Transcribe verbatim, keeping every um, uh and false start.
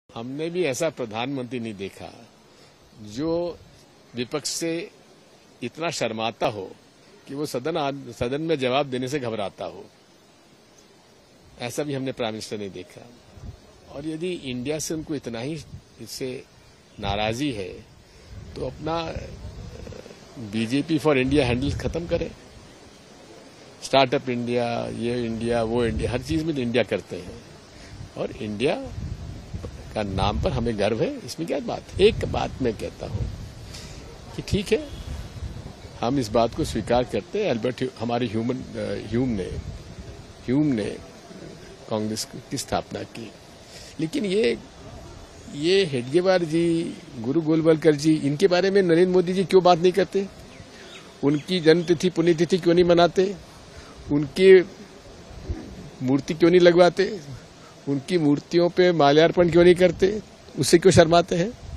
हमने भी ऐसा प्रधानमंत्री नहीं देखा जो विपक्ष से इतना शर्माता हो कि वो सदन सदन में जवाब देने से घबराता हो। ऐसा भी हमने प्राइम मिनिस्टर नहीं देखा। और यदि इंडिया से उनको इतना ही इससे नाराजगी है तो अपना बीजेपी फॉर इंडिया हैंडल खत्म करें। स्टार्टअप इंडिया, ये इंडिया, वो इंडिया, हर चीज में तो इंडिया करते हैं और इंडिया का नाम पर हमें गर्व है। इसमें क्या बात है? एक बात मैं कहता हूं कि ठीक है, हम इस बात को स्वीकार करते हैं। अल्बर्ट हमारे ह्यूमन ह्यूम ने ह्यूम ने कांग्रेस की स्थापना की, लेकिन ये ये हेडगेवार जी, गुरु गोलवलकर जी, इनके बारे में नरेंद्र मोदी जी क्यों बात नहीं करते? उनकी जन्मतिथि पुण्यतिथि क्यों नहीं मनाते? उनकी मूर्ति क्यों नहीं लगवाते? उनकी मूर्तियों पे माल्यार्पण क्यों नहीं करते? उससे क्यों शर्माते हैं?